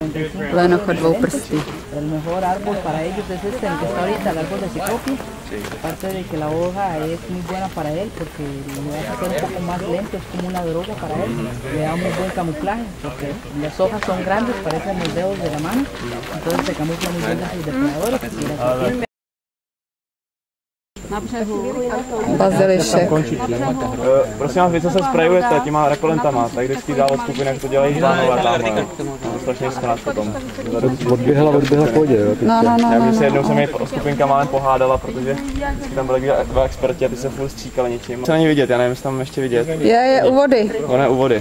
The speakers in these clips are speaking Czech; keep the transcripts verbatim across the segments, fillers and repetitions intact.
Lenocho dvou prsty. El mejor árbol para ellos es este, el que está ahorita, el árbol de cicopio. Aparte de que la hoja es muy buena para él porque le hace ser un poco más lento, es como una droga para él. Le da muy buen camuflaje porque las hojas son grandes, parecen los dedos de la mano. Entonces se camufla muy bien de sus depredadores. Y la serpiente. Bazilišek. Prosím vás, vy co se sprayujete těma repelentama, tak vždycky dál od skupiny, jak to dělají pánové tamhle. To strašně skrát potom. Odběhla, odběhla v pohodě, jo? No, no, no, Já no, bych se no. jednou se mi skupinka málem pohádala, protože vždycky tam byli dva experti a ty se furt stříkali něčím. Co není vidět, já nevím, jestli tam ještě vidět. Je, je u vody. Ono je u vody.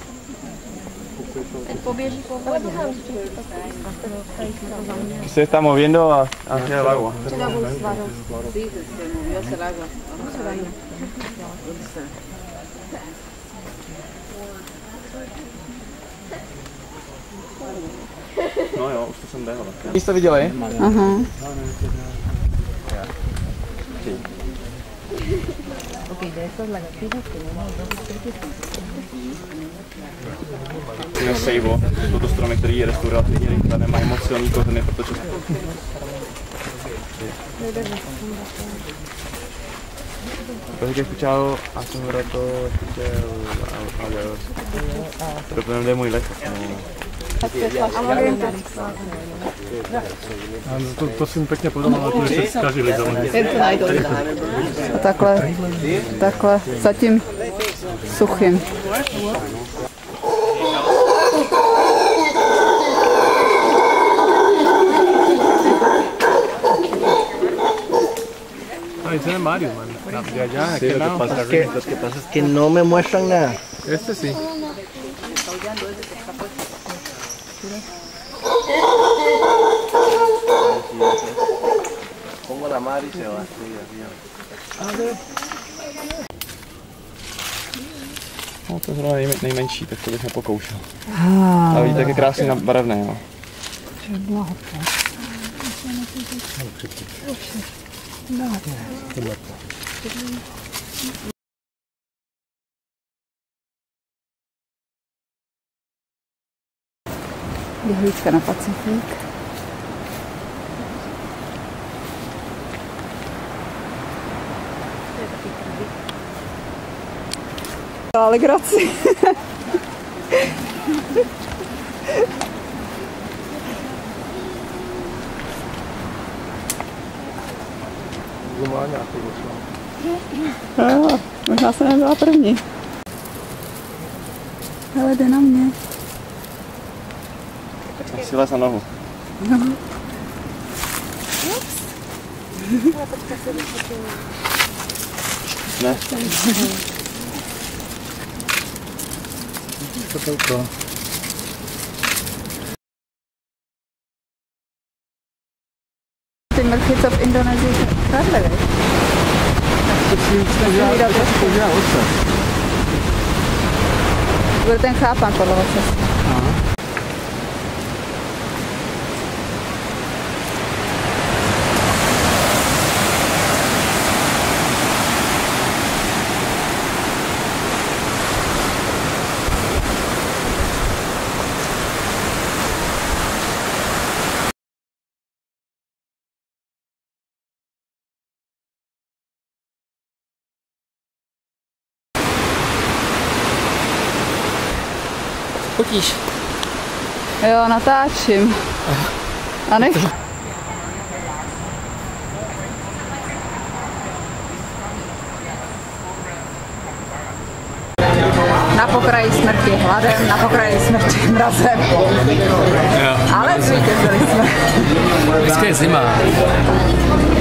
Poběží po vodě. Se está moviendo a, hacia el agua. No jo, už to jsem běhal. Vy jste viděli? Aha. Jo, sejbo. Jsou to stromy, které rostou relativně rychle, nemají moc silný kořeny, protože... Porque he escuchado hace un rato, escuché hablar, pero no de muy lejos. To, to si pěkně podal, ale to se zkažili za mě. A takhle, takhle, za tím suchým. Ese es Mario, man. De allá, sí, lo, que pasa es que, lo que pasa es que no me muestran nada. Este sí. Pongo la mar y se va. No to je zrovna nej, nejmenší, tak to bych nepokoušel. Ale vidíte, jak je krásně barevné, jo. Vyhlídka na Pacifik. Alegraci. Jo, možná se nebyla první. Ale jde na mě. Si les na nohu. No. Ne? Co to uko? Ty mrchy, co v Indonésii kradly, víš? To si udělá, to udělá ocas. Byl ten chápan podle ocas. Aha. Fotíš? Jo, natáčím. A nech... Na pokraji smrti hladem, na pokraji smrti mrazem. Ale zvítězili jsme. Dneska je zima.